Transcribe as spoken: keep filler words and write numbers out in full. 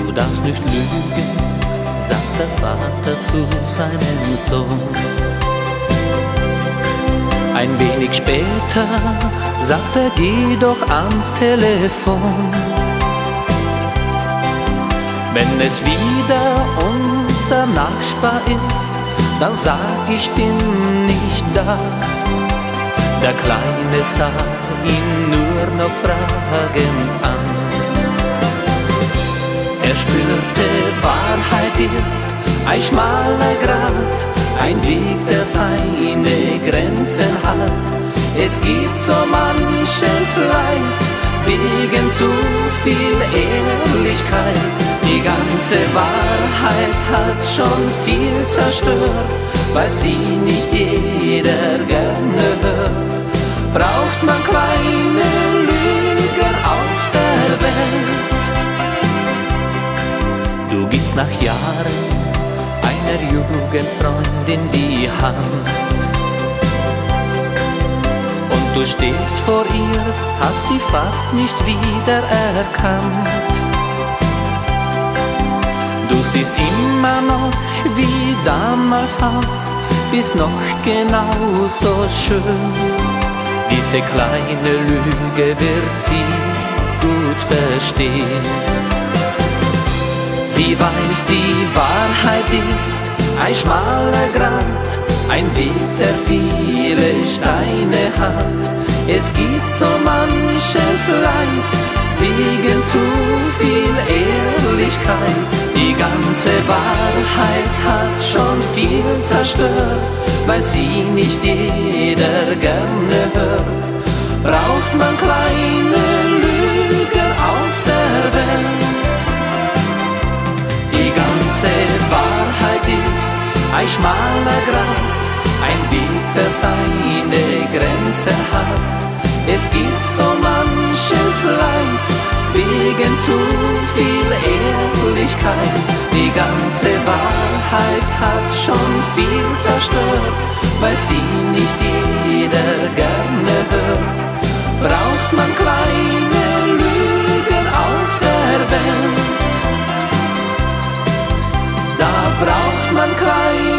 Du darfst nicht lügen, sagt der Vater zu seinem Sohn. Ein wenig später sagt er, geh doch ans Telefon. Wenn es wieder unser Nachbar ist, dann sag, ich bin nicht da. Der Kleine sah ihn nur noch fragend an. Er spürte, Wahrheit ist ein schmaler Grat, ein Weg, der seine Grenzen hat. Es gibt so manches Leid, wegen zu viel Ehrlichkeit. Die ganze Wahrheit hat schon viel zerstört, weil sie nicht jeder gerne hört. Braucht man kleine Lügen auf der Welt. Du gibst nach Jahren einer Jugendfreundin die Hand und du stehst vor ihr, hast sie fast nicht wieder erkannt. Du siehst immer noch wie damals aus, bist noch genauso schön. Diese kleine Lüge wird sie gut verstehen. Sie weiß, die Wahrheit ist ein schmaler Grat, ein Weg, der viele Steine hat. Es gibt so manches Leid, wegen zu viel Ehrlichkeit. Die ganze Wahrheit hat schon viel zerstört, weil sie nicht jeder gerne hört. Braucht man kleine Lügen auf der Welt. Die ganze Wahrheit ist ein schmaler Grat, ein Weg, der seine Grenzen hat. Es gibt so manches Leid, wegen zu viel Ehrlichkeit. Die ganze Wahrheit hat schon viel zerstört, weil sie nicht jeder gerne hört. Braucht man kleine Lügen auf der Welt. Da braucht man kleine